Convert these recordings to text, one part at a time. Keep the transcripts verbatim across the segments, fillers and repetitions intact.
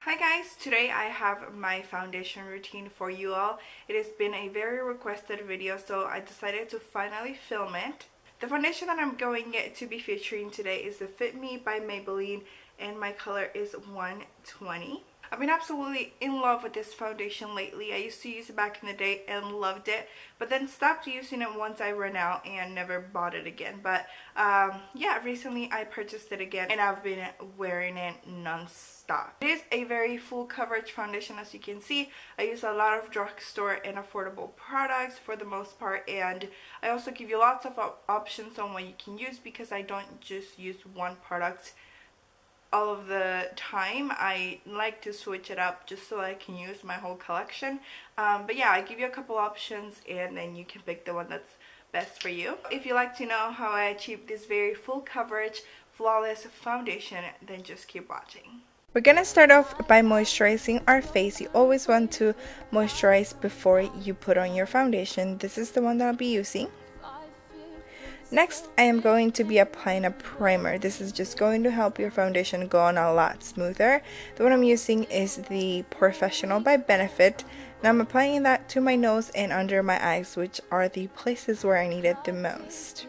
Hi guys, today I have my foundation routine for you all. It has been a very requested video, so I decided to finally film it. The foundation that I'm going to be featuring today is the Fit Me by Maybelline, and my color is one twenty. I've been absolutely in love with this foundation lately. I used to use it back in the day and loved it, but then stopped using it once I ran out and never bought it again. But um, yeah, recently I purchased it again and I've been wearing it non-stop. It is a very full coverage foundation, as you can see. I use a lot of drugstore and affordable products for the most part, and I also give you lots of op options on what you can use because I don't just use one product all of the time. I like to switch it up just so I can use my whole collection. Um, but yeah, I give you a couple options and then you can pick the one that's best for you. If you like to know how I achieve this very full coverage, flawless foundation, then just keep watching. We're gonna start off by moisturizing our face. You always want to moisturize before you put on your foundation. This is the one that I'll be using. Next, I am going to be applying a primer. This is just going to help your foundation go on a lot smoother. The one I'm using is the Professional by Benefit. Now I'm applying that to my nose and under my eyes, which are the places where I need it the most.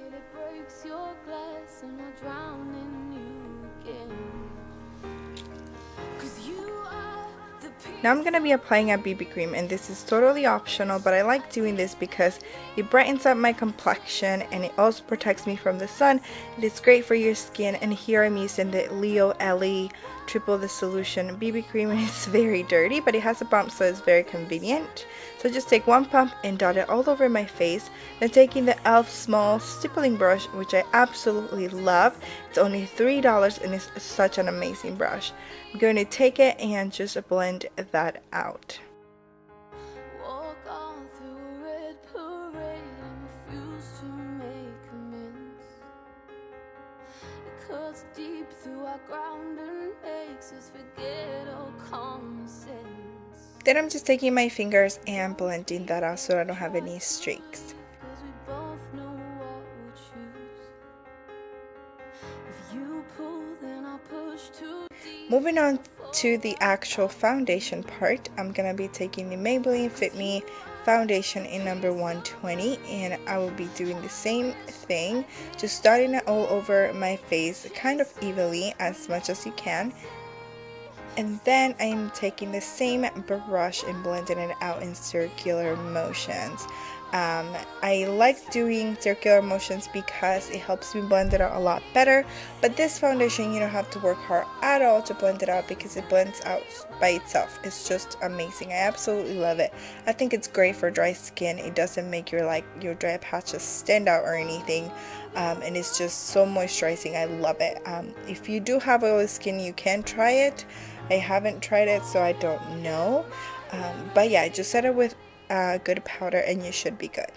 Now I'm going to be applying a B B cream, and this is totally optional, but I like doing this because it brightens up my complexion and it also protects me from the sun. It is great for your skin, and here I'm using the Leo Ellie Triple the Solution B B cream, and it's very dirty, but it has a pump, so it's very convenient. So just take one pump and dot it all over my face. Then taking the e l f small stippling brush, which I absolutely love. It's only three dollars and it's such an amazing brush. I'm going to take it and just blend that out. Deep through our ground and makes us forget all common sense. Then I'm just taking my fingers and blending that out so I don't have any streaks. We both know what we choose. If you pull, then I'll push too deep. Moving on to the actual foundation part, I'm gonna be taking the Maybelline Fit Me foundation in number one twenty, and I will be doing the same thing, just starting it all over my face kind of evenly as much as you can, and then I'm taking the same brush and blending it out in circular motions. Um, I like doing circular motions because it helps me blend it out a lot better, but this foundation you don't have to work hard at all to blend it out because it blends out by itself. It's just amazing. I absolutely love it. I think it's great for dry skin. It doesn't make your like your dry patches stand out or anything, um, and it's just so moisturizing. I love it. Um, if you do have oily skin, you can try it. I haven't tried it, so I don't know, um, but yeah, just set it with Uh, good powder and you should be good.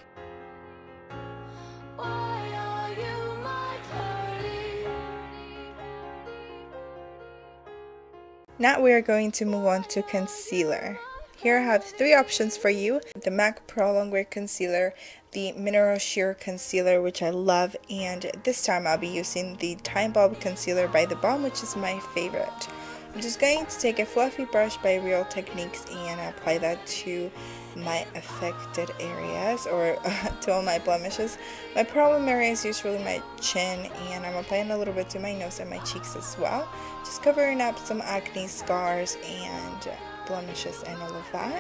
Now we are going to move on to concealer. Here I have three options for you: the MAC Pro Longwear Concealer, the Mineral Sheer Concealer, which I love, and this time I'll be using the Time Bulb Concealer by The Balm, which is my favorite. I'm just going to take a fluffy brush by Real Techniques and apply that to my affected areas, or uh, to all my blemishes. My problem area is usually my chin, and I'm applying a little bit to my nose and my cheeks as well, just covering up some acne scars and blemishes and all of that.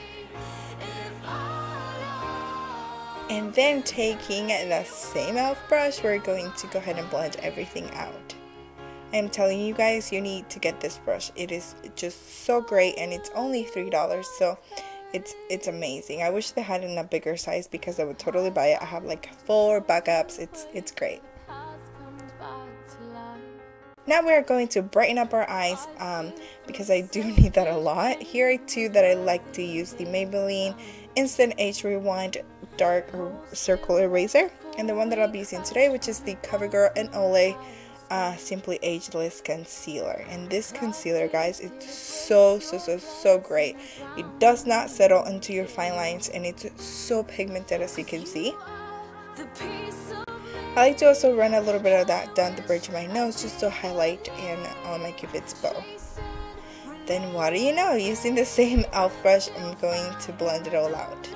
And then taking the same e l f brush, we're going to go ahead and blend everything out. I'm telling you guys, you need to get this brush. It is just so great, and it's only three dollars, so it's it's amazing. I wish they had it in a bigger size because I would totally buy it. I have like four backups. It's it's great. Now we are going to brighten up our eyes, um, because I do need that a lot. Here are two that I like to use: the Maybelline Instant Age Rewind Dark Circle Eraser, and the one that I'll be using today, which is the CoverGirl and Olay Uh, Simply Ageless Concealer. And this concealer, guys, it's so so so so great. It does not settle into your fine lines, and it's so pigmented, as you can see. I like to also run a little bit of that down the bridge of my nose just to highlight and on my cupid's bow. then what do you know? Using the same e l f brush, I'm going to blend it all out.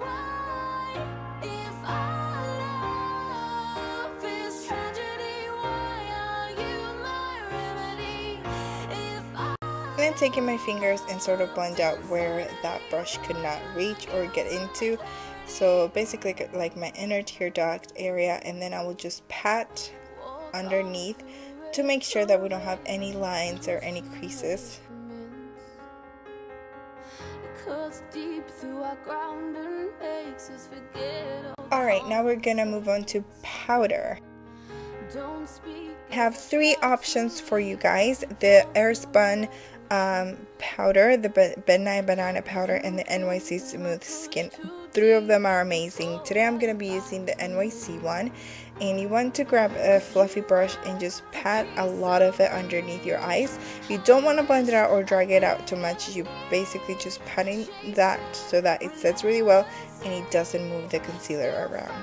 And then taking my fingers and sort of blend out where that brush could not reach or get into. So basically like my inner tear duct area, and then I will just pat underneath to make sure that we don't have any lines or any creases. Alright, now we're gonna move on to powder. I have three options for you guys: the Airspun um, powder, the Midnight Banana powder, and the N Y C Smooth Skin. Three of them are amazing. Today I'm going to be using the N Y C one, and you want to grab a fluffy brush and just pat a lot of it underneath your eyes. You don't want to blend it out or drag it out too much. You basically just patting that so that it sets really well and it doesn't move the concealer around.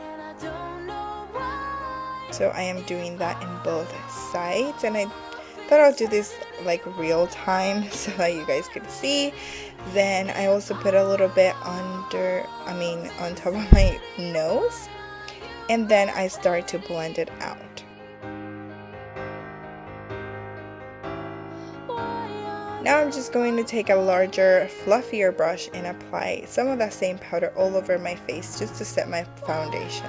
So I am doing that in both sides, and I thought I'll do this like real time so that you guys could see. Then I also put a little bit under, I mean on top of my nose, and then I start to blend it out. Now I'm just going to take a larger, fluffier brush and apply some of that same powder all over my face just to set my foundation.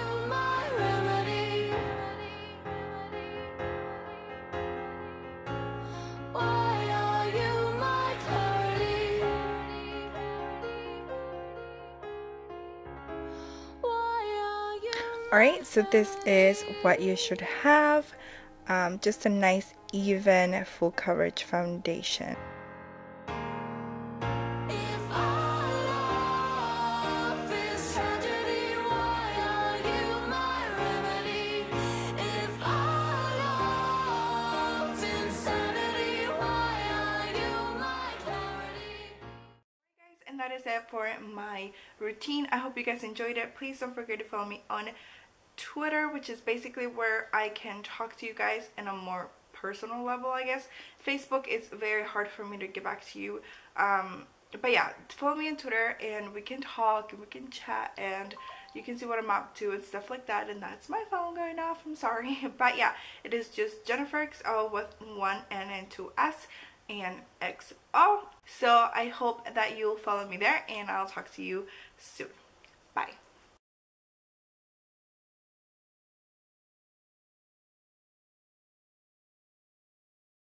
Alright, so this is what you should have. Um, just a nice, even, full coverage foundation. And that is it for my routine. I hope you guys enjoyed it. Please don't forget to follow me on Twitter, which is basically where I can talk to you guys in a more personal level, I guess. Facebook is very hard for me to get back to you. Um, but yeah, follow me on Twitter and we can talk and we can chat and you can see what I'm up to and stuff like that. And that's my phone going off. I'm sorry. But yeah, it is just Jennifer X O with one N and two S and X O. So I hope that you'll follow me there, and I'll talk to you soon. Bye.